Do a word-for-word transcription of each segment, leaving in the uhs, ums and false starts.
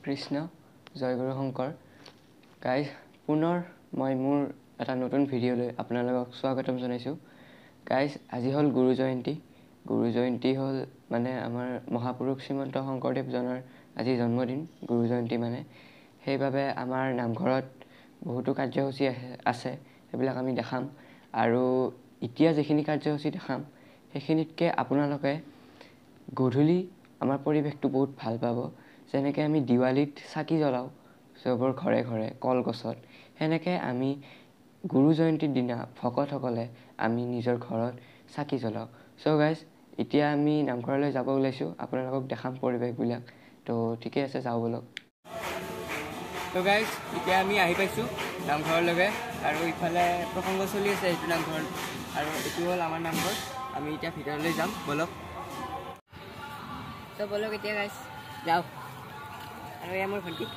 কৃষ্ণ জয় গুৰু Shankar guys পুনৰ মই মোৰ এটা নতুন ভিডিঅ'লৈ আপোনালোকক স্বাগতম জনাইছোঁ গাইজ আজি হ'ল গুৰু জয়ন্তী গুৰু জয়ন্তী হ'ল মানে আমাৰ মহাপুৰুষ শ্ৰীমন্ত শংকৰদেৱজনৰ আজি জন্মদিন গুৰু জয়ন্তী মানে সেইবাবে আমাৰ নামঘৰত বহুতো কাৰ্যসূচী আছে সেইবিলাক আমি দেখাম আৰু এতিয়া যিখিনি কাৰ্যসূচী দেখাম সেইখিনিতকৈ আপোনালোকে গধূলি আমাৰ পৰিৱেশটো বহুত ভাল পাব যেনেকৈ আমি দিৱালীত চাকি জ্বলাওঁ চবৰ ঘৰে ঘৰে কলগছত সেনেকৈ আমি গুৰু জয়ন্তীৰ দিনা ভকতসকলে আমি নিজৰ ঘৰত চাকি জ্বলাওঁ চ' গাইজ এতিয়া আমি নামঘৰলৈ যাব ওলাইছোঁ আপোনালোকক দেখাম পৰিৱেশবিলাক তো ঠিকে আছে যাওঁ বলক তো গাইজ এতিয়া আমি আহি পাইছোঁ নামঘৰলৈকে আৰু ইফালে প্ৰসংগ চলি আছে এইটো নামঘৰ আৰু এইটো হ'ল আমাৰ নামঘৰ আমি এতিয়া ভিতৰলৈ যাম বলক তো বলক এতিয়া গাইজ যাওঁ আৰু এয়া মোৰ ভণ্টি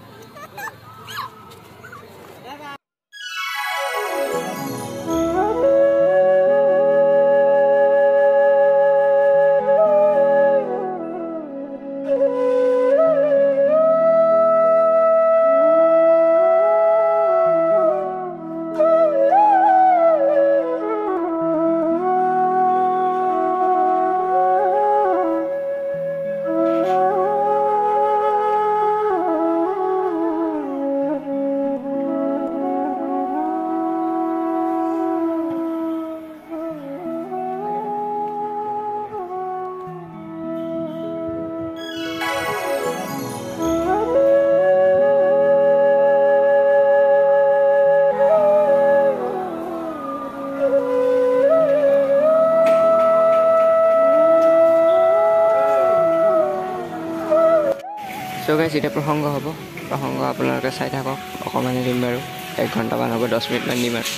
চ' গাইজ এতিয়া প্ৰসংগ হ'ব প্ৰসংগ আপোনালোকে চাই থাকক অকণমান দিম বাৰু এক ঘণ্টামান হ'ব দহ মিনিটমান দিম আৰু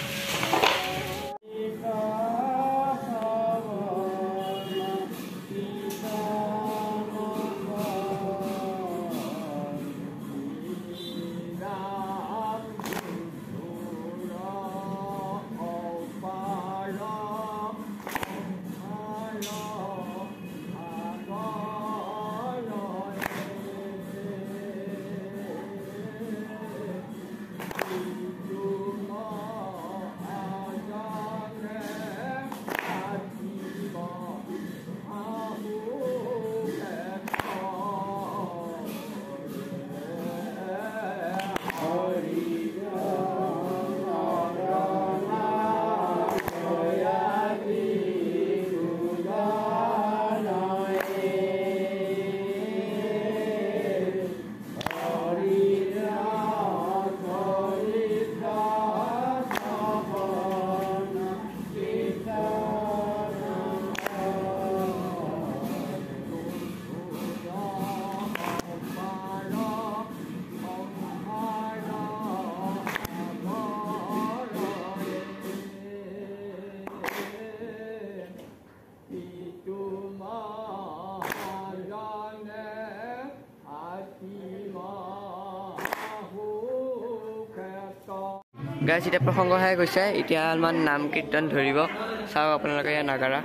গাইজ এতিয়া প্ৰসংগ শেষ হৈছে এতিয়া অলপমান নাম কীৰ্তন ধৰিব চাওক আপোনালোকে ইয়াৰ নাগাৰা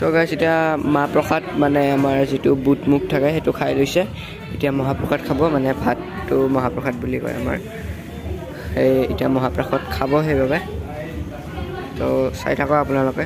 সো গাইছ এতিয়া মহাপ্ৰসাদ মানে আমাৰ যিটো বুট মুখ থাকে সেইটো খাই লৈছে এতিয়া মহাপ্ৰসাদ খাব মানে ভাতটো মহাপ্ৰসাদ বুলি কয় আমাৰ এই এতিয়া মহাপ্ৰসাদ খাব সেইবাবে তো চাই থাকক আপোনালোকে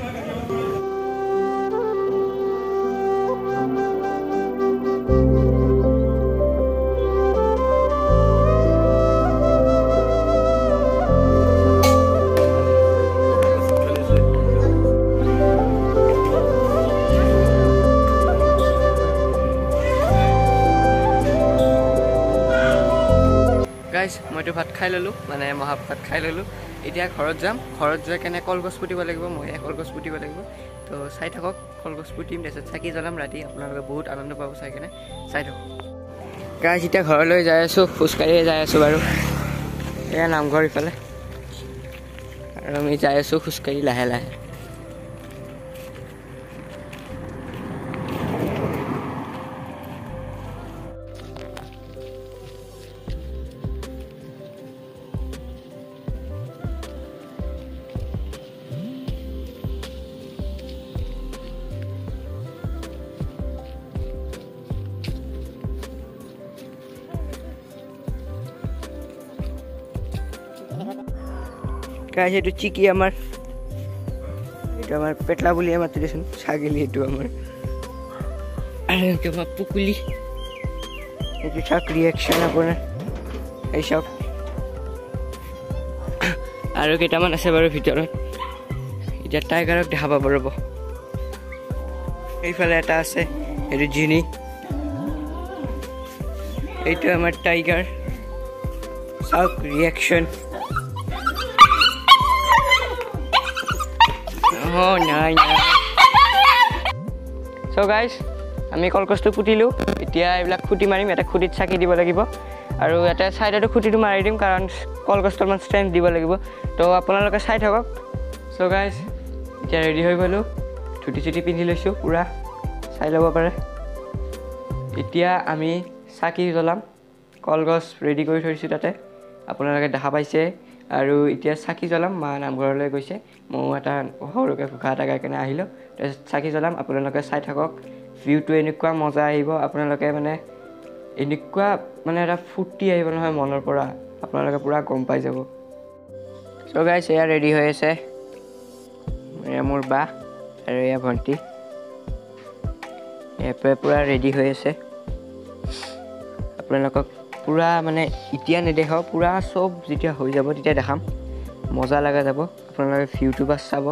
গাইছ মইতো ভাত খাই ল'লোঁ মানে মহাপ্ৰসাদ খাই ল'লোঁ এতিয়া ঘৰত যাম ঘৰত যাই কেনে কলগছ পুতিব লাগিব মই কলগছ পুতিব লাগিব তো চাই থাকক কলগছ পুতিম তাৰপিছত চাকি জ্বলাম ৰাতি আপোনালোকে বহুত আনন্দ পাব চাই কেনে চাই থাকক গাইছ এতিয়া ঘৰলৈ যাই আছোঁ খোজকাঢ়িয়ে যাই আছোঁ বাৰু এয়া নামঘৰ ইফালে আৰু আমি যাই আছোঁ খোজকাঢ়ি লাহে লাহে গাইছ এইটো চিকি আমাৰ এইটো আমাৰ পেটলা বুলিয়ে মাতি দেচোন ছাগলী এইটো আমাৰ আৰু এইটো আমাৰ পুকুলি এইটো চাওক ৰিয়েকশ্যন আপোনাৰ এই চাওক আৰু কেইটামান আছে বাৰু ভিতৰত এতিয়া টাইগাৰক দেখা পাব ৰ'ব এইফালে এটা আছে এইটো জিনি এইটো আমাৰ টাইগাৰ চাওক ৰিয়েকশ্যন Oh, নাই নাই সো গাইছ আমি কলগছটো পুতিলোঁ এতিয়া এইবিলাক খুঁটি মাৰিম এটা খুঁটিত চাকি দিব লাগিব আৰু এটা ছাইডতো খুঁটিটো মাৰি দিম কাৰণ কলগছটো অলপমান ষ্ট্ৰেংথ দিব লাগিব তো আপোনালোকে চাই থাকক সো গাইছ এতিয়া ৰেডি হৈ গ'লোঁ ধুতি চুটি পিন্ধি লৈছোঁ পূৰা চাই ল'ব পাৰে এতিয়া আমি চাকি জ্বলাম কলগছ ৰেডি কৰি থৈছোঁ তাতে আপোনালোকে দেখা পাইছে আৰু এতিয়া চাকি জ্বলাম মা নামঘৰলৈ গৈছে ময়ো এটা সৰুকৈ ঘোষা এটা গাই কেনে আহিলোঁ তাৰপিছত চাকি জ্বলাম আপোনালোকে চাই থাকক ভিউটো এনেকুৱা মজা আহিব আপোনালোকে মানে এনেকুৱা মানে এটা ফূৰ্তি আহিব নহয় মনৰ পৰা আপোনালোকে পূৰা গম পাই যাব চ' গাইছ এয়া ৰেডি হৈ আছে এয়া মোৰ বা আৰু এয়া ভণ্টি এয়াৰ পূৰা ৰেডি হৈ আছে আপোনালোকক পূৰা মানে এতিয়া নেদেখাওঁ পূৰা চব যেতিয়া হৈ যাব তেতিয়া দেখাম মজা লগা যাব আপোনালোকে ভিউটো বাছ চাব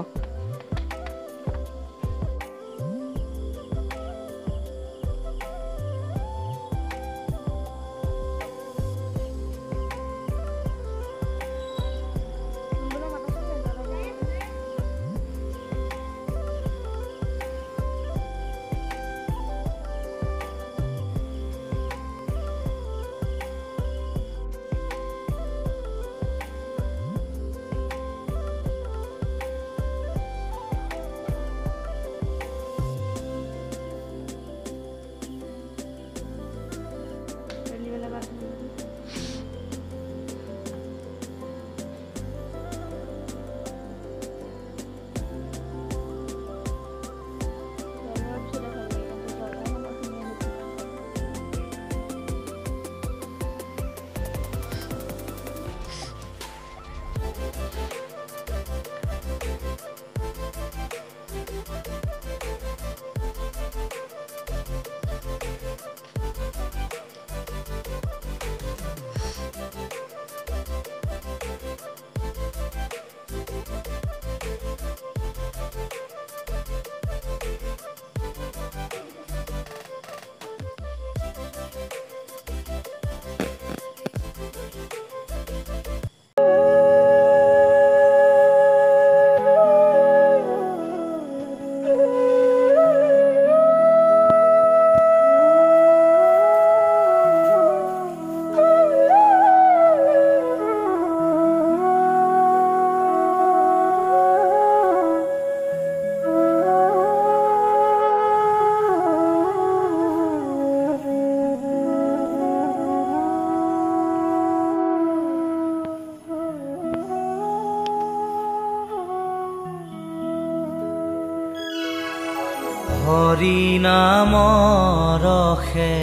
হৰি নামৰ ৰসে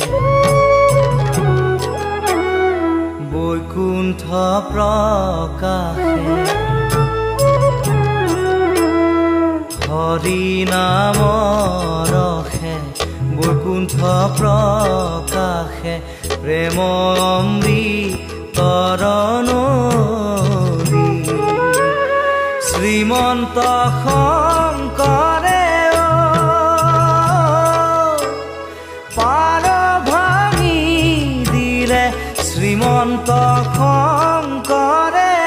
বৈকুণ্ঠ প্ৰকাশে হৰি নামৰ ৰসে বৈকুণ্ঠ প্ৰকাশে প্ৰেম অমৃতৰ নদী শ্ৰীমন্ত শংকৰে পাৰ ভাঙি দিলে শ্ৰীমন্ত শংকৰে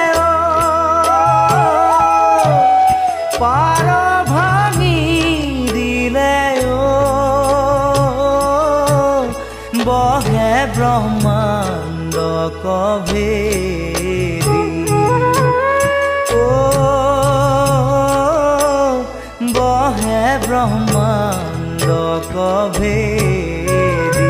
পাৰ ভাঙি দিলে বহে ব্ৰহ্মাণ্ড কভেদি বহে ব্ৰহ্মাণ্ড কভেদি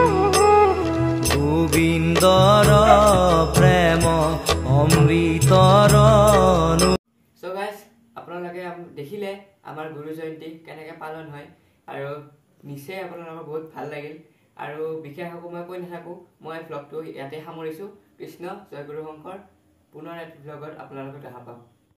গোবিন্দৰ প্ৰেম অমৃতৰ সো গাইজ আপোনালোকে দেখিলে আমাৰ গুৰু জয়ন্তী কেনেকৈ পালন হয় আৰু নিশ্চয় আপোনালোকৰ বহুত ভাল লাগিল আৰু বিশেষ একো মই কৈ নাথাকোঁ মই ভ্লগটো ইয়াতে সামৰিছোঁ কৃষ্ণ জয় গুৰু শংকৰ পুনৰ এটা ভ্লগত আপোনালোকক দেখা পাম।